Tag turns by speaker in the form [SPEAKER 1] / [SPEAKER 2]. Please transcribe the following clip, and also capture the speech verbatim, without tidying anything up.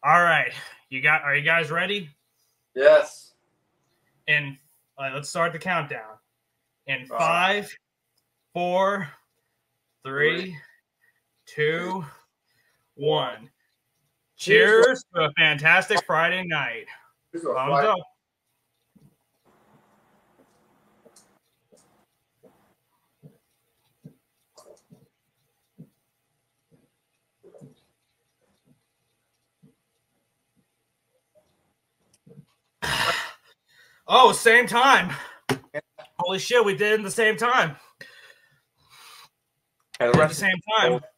[SPEAKER 1] All right. You got are you guys ready?
[SPEAKER 2] Yes.
[SPEAKER 1] And uh, let's start the countdown. In five, right. four, three, three, two, one. Cheers to a fantastic Friday night. Thumbs Friday. up. Oh, same time. Holy shit, we did it at the same time.
[SPEAKER 2] At
[SPEAKER 1] the, the same time.